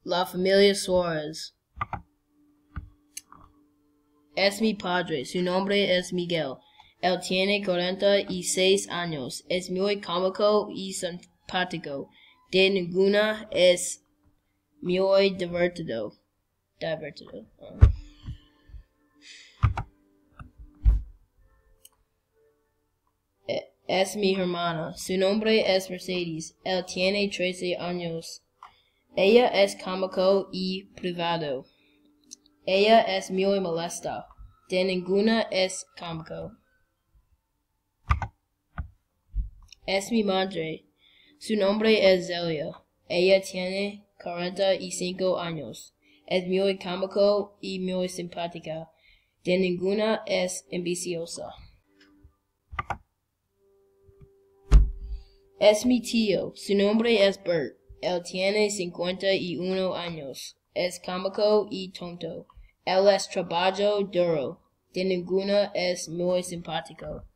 La familia Suarez. Es mi padre. Su nombre es Miguel. Él tiene 46 años. Es muy cómico y simpático. De ninguna es muy divertido. Es mi hermana. Su nombre es Mercedes. Él tiene 13 años. Ella es cómico y privado. Ella es muy molesta. De ninguna es cómico. Es mi madre. Su nombre es Zelia. Ella tiene 45 años. Es muy cómico y muy simpática. De ninguna es ambiciosa. Es mi tío. Su nombre es Bert. Él tiene 51 años. Es cómico y tonto. Él es trabajo duro. De ninguna es muy simpático.